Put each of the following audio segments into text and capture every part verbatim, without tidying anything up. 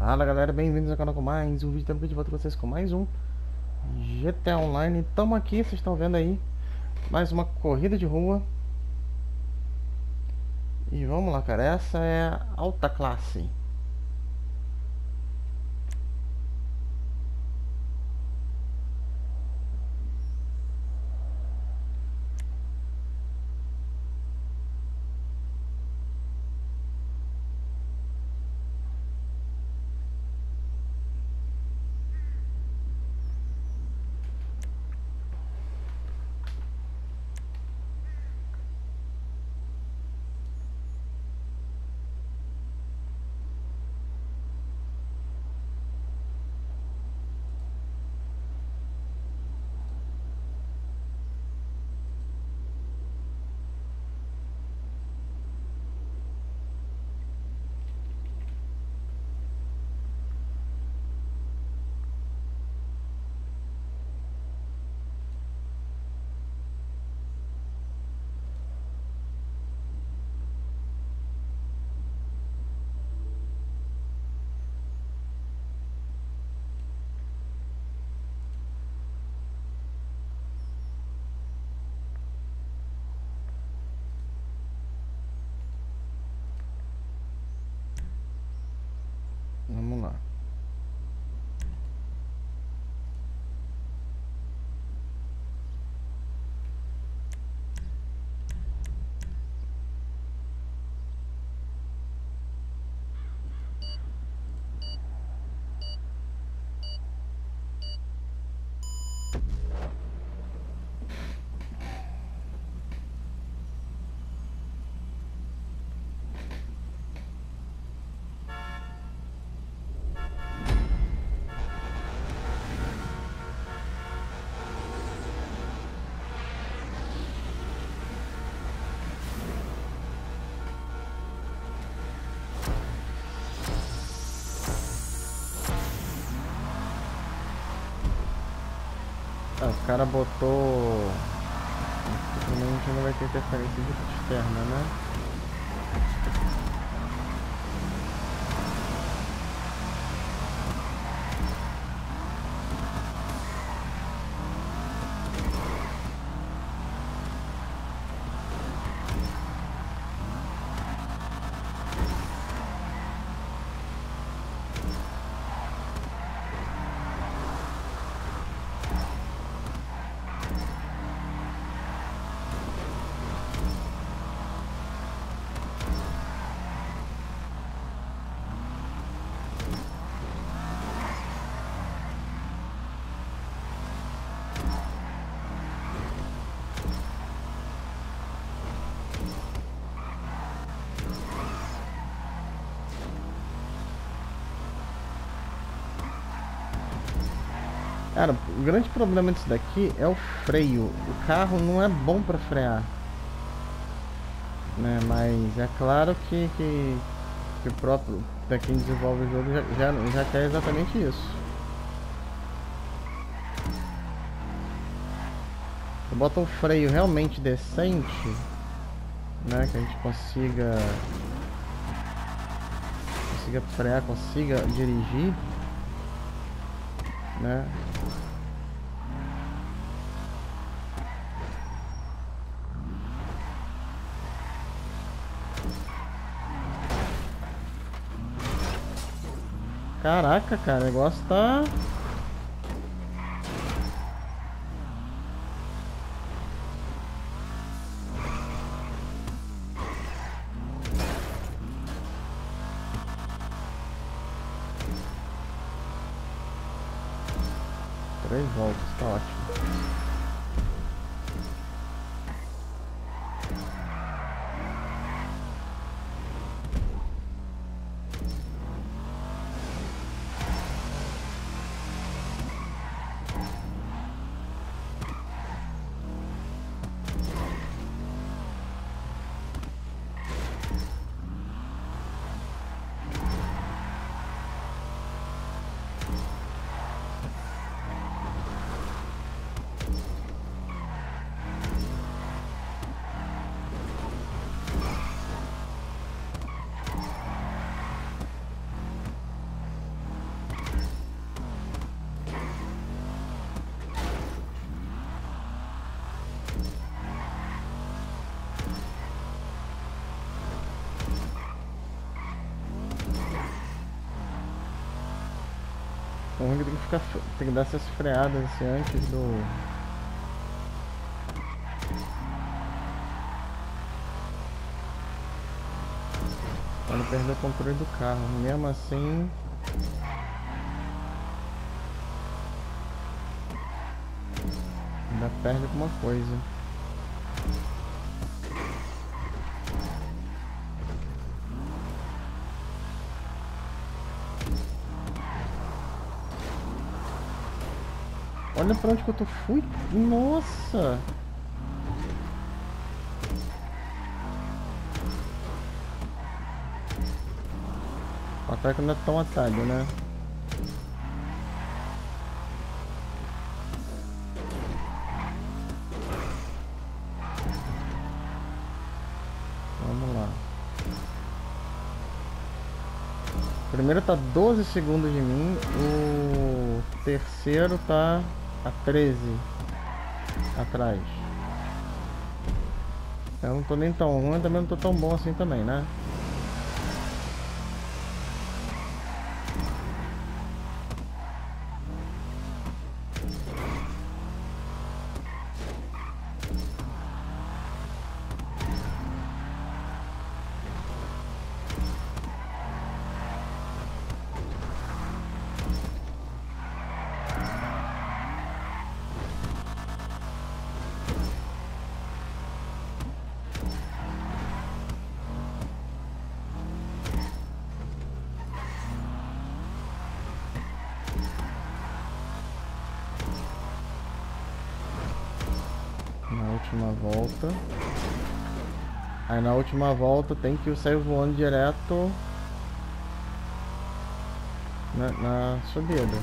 Fala galera, bem-vindos ao canal com mais um vídeo. Estamos aqui de volta com vocês com mais um G T A Online. Estamos aqui, vocês estão vendo aí, mais uma corrida de rua. E vamos lá, cara, essa é a alta classe. Vamos lá. Ah, o cara botou... Provavelmente não vai ter interferência de externa, né? Cara, o grande problema disso daqui é o freio. O carro não é bom pra frear, né? Mas é claro que, que, que o próprio, pra quem desenvolve o jogo, já, já, já quer exatamente isso. Eu boto um freio realmente decente, né? Que a gente consiga, consiga frear, consiga dirigir, né? Caraca, cara, o negócio tá... Três voltas, tá ótimo. O ruim é que tem que ficar. Tem que dar essas freadas assim antes do. Pra não perder o controle do carro. Mesmo assim. Ainda perde alguma coisa. Olha pra onde que eu tô fui. Nossa! O ataque não é tão atalho, né? Vamos lá. O primeiro tá doze segundos de mim. O terceiro tá a treze atrás. Eu não tô nem tão ruim, também não tô tão bom assim também, né? Na última volta. Aí na última volta tem que sair voando direto na, na subida.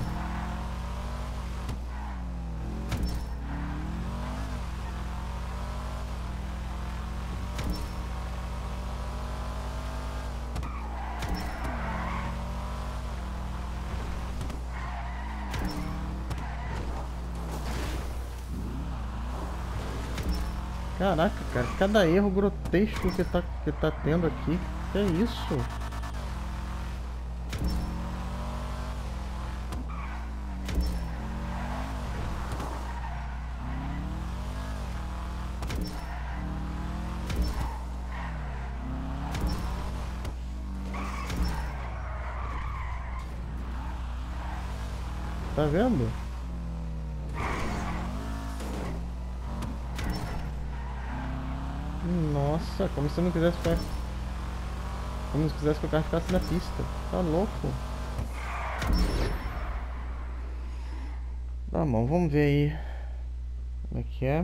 Caraca, cara, cada erro grotesco que tá, que tá tendo aqui. Que é isso? Tá vendo? Nossa, como se eu não quisesse ficar... Como se quisesse que o carro ficasse na pista. Tá louco? Tá bom, vamos ver aí como é que é.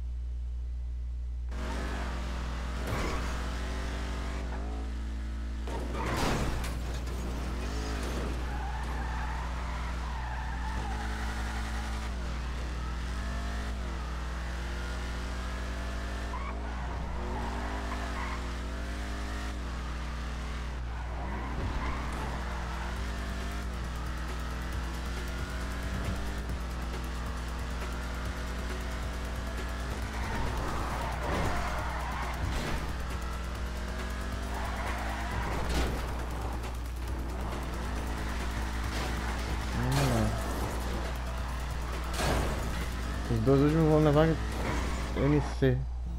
Os dois últimos vão levar M C.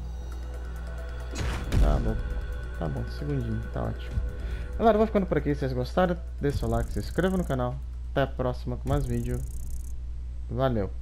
Tá bom. Tá bom, segundinho, tá ótimo. Galera, eu vou ficando por aqui. Se vocês gostaram, deixa o like, se inscreva no canal. Até a próxima com mais vídeo. Valeu!